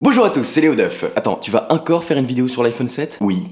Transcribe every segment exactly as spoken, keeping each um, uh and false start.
Bonjour à tous, c'est Léo Duff. Attends, tu vas encore faire une vidéo sur l'iPhone sept? Oui.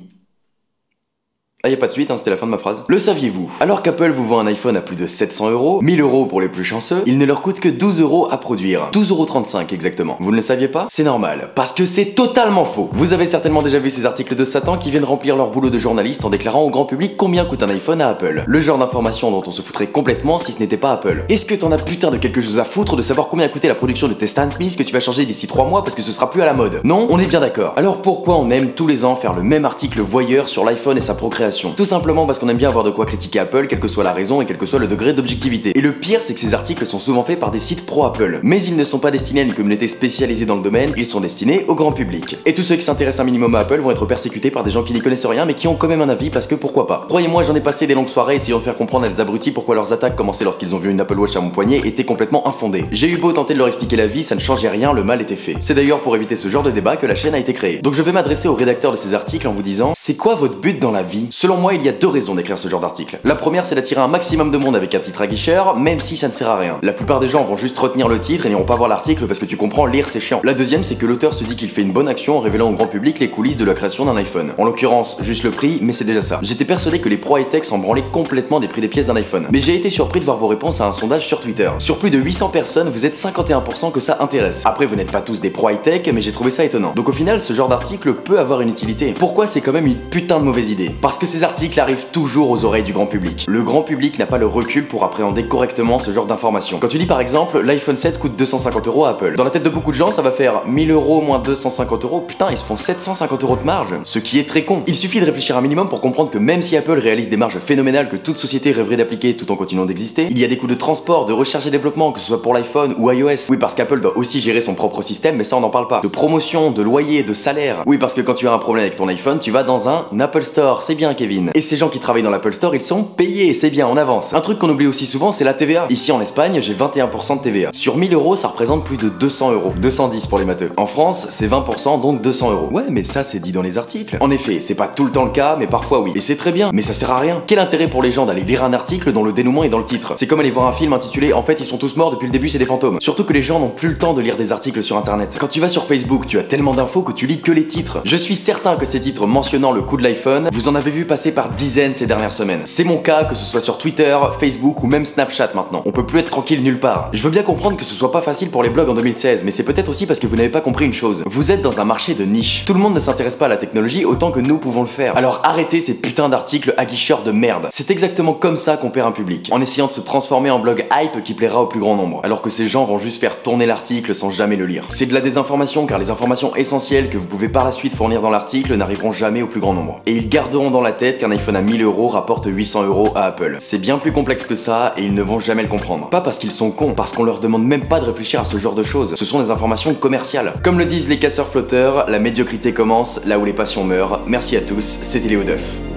Ah, y a pas de suite, hein, c'était la fin de ma phrase. Le saviez-vous? Alors qu'Apple vous vend un iPhone à plus de sept cents euros, mille euros pour les plus chanceux, il ne leur coûte que douze euros à produire. douze euros trente-cinq exactement. Vous ne le saviez pas? C'est normal, parce que c'est totalement faux. Vous avez certainement déjà vu ces articles de Satan qui viennent remplir leur boulot de journaliste en déclarant au grand public combien coûte un iPhone à Apple. Le genre d'information dont on se foutrait complètement si ce n'était pas Apple. Est-ce que t'en as putain de quelque chose à foutre de savoir combien a coûté la production de tes Stan Smith que tu vas changer d'ici trois mois parce que ce sera plus à la mode? Non? On est bien d'accord. Alors pourquoi on aime tous les ans faire le même article voyeur sur l'iPhone et sa procréation? Tout simplement parce qu'on aime bien avoir de quoi critiquer Apple, quelle que soit la raison et quel que soit le degré d'objectivité. Et le pire, c'est que ces articles sont souvent faits par des sites pro-Apple. Mais ils ne sont pas destinés à une communauté spécialisée dans le domaine, ils sont destinés au grand public. Et tous ceux qui s'intéressent un minimum à Apple vont être persécutés par des gens qui n'y connaissent rien mais qui ont quand même un avis parce que pourquoi pas. Croyez-moi, j'en ai passé des longues soirées essayant de faire comprendre à des abrutis pourquoi leurs attaques commençaient lorsqu'ils ont vu une Apple Watch à mon poignet étaient complètement infondées. J'ai eu beau tenter de leur expliquer la vie, ça ne changeait rien, le mal était fait. C'est d'ailleurs pour éviter ce genre de débat que la chaîne a été créée. Donc je vais m'adresser aux rédacteurs de ces articles en vous disant, c'est quoi votre but dans la vie? Selon moi, il y a deux raisons d'écrire ce genre d'article. La première, c'est d'attirer un maximum de monde avec un titre aguicheur, même si ça ne sert à rien. La plupart des gens vont juste retenir le titre et n'iront pas voir l'article parce que tu comprends, lire c'est chiant. La deuxième, c'est que l'auteur se dit qu'il fait une bonne action en révélant au grand public les coulisses de la création d'un iPhone. En l'occurrence, juste le prix, mais c'est déjà ça. J'étais persuadé que les pros high-tech s'en branlaient complètement des prix des pièces d'un iPhone. Mais j'ai été surpris de voir vos réponses à un sondage sur Twitter. Sur plus de huit cents personnes, vous êtes cinquante et un pour cent que ça intéresse. Après, vous n'êtes pas tous des pros high-tech, mais j'ai trouvé ça étonnant. Donc au final, ce genre d'article peut avoir une utilité. Pourquoi c'est quand même une putain de mauvaise idée? Parce que ces articles arrivent toujours aux oreilles du grand public. Le grand public n'a pas le recul pour appréhender correctement ce genre d'informations. Quand tu dis par exemple, l'iPhone sept coûte deux cent cinquante euros à Apple, dans la tête de beaucoup de gens, ça va faire mille euros moins deux cent cinquante euros, putain, ils se font sept cent cinquante euros de marge. Ce qui est très con. Il suffit de réfléchir un minimum pour comprendre que même si Apple réalise des marges phénoménales que toute société rêverait d'appliquer tout en continuant d'exister, il y a des coûts de transport, de recherche et développement, que ce soit pour l'iPhone ou iOS. Oui, parce qu'Apple doit aussi gérer son propre système, mais ça on n'en parle pas. De promotion, de loyer, de salaire. Oui, parce que quand tu as un problème avec ton iPhone, tu vas dans un Apple Store, c'est bien Kevin. Et ces gens qui travaillent dans l'Apple Store, ils sont payés, c'est bien, on avance. Un truc qu'on oublie aussi souvent, c'est la T V A. Ici en Espagne, j'ai vingt et un pour cent de T V A. Sur mille euros, ça représente plus de deux cents euros. deux cent dix pour les matheux. En France, c'est vingt pour cent, donc deux cents euros. Ouais, mais ça, c'est dit dans les articles. En effet, c'est pas tout le temps le cas, mais parfois oui. Et c'est très bien, mais ça sert à rien. Quel intérêt pour les gens d'aller lire un article dont le dénouement est dans le titre? C'est comme aller voir un film intitulé En fait, ils sont tous morts depuis le début, c'est des fantômes. Surtout que les gens n'ont plus le temps de lire des articles sur internet. Quand tu vas sur Facebook, tu as tellement d'infos que tu lis que les titres. Je suis certain que ces titres mentionnant le coût de l'iPhone, vous en avez vu passer par dizaines ces dernières semaines. C'est mon cas, que ce soit sur Twitter, Facebook ou même Snapchat maintenant. On peut plus être tranquille nulle part. Je veux bien comprendre que ce soit pas facile pour les blogs en deux mille seize, mais c'est peut-être aussi parce que vous n'avez pas compris une chose. Vous êtes dans un marché de niche. Tout le monde ne s'intéresse pas à la technologie autant que nous pouvons le faire. Alors arrêtez ces putains d'articles aguicheurs de merde. C'est exactement comme ça qu'on perd un public. En essayant de se transformer en blog hype qui plaira au plus grand nombre. Alors que ces gens vont juste faire tourner l'article sans jamais le lire. C'est de la désinformation car les informations essentielles que vous pouvez par la suite fournir dans l'article n'arriveront jamais au plus grand nombre. Et ils garderont dans la tête qu'un iPhone à mille euros rapporte huit cents euros à Apple. C'est bien plus complexe que ça et ils ne vont jamais le comprendre. Pas parce qu'ils sont cons, parce qu'on leur demande même pas de réfléchir à ce genre de choses. Ce sont des informations commerciales. Comme le disent les casseurs flotteurs, la médiocrité commence là où les passions meurent. Merci à tous, c'était Léo Duff.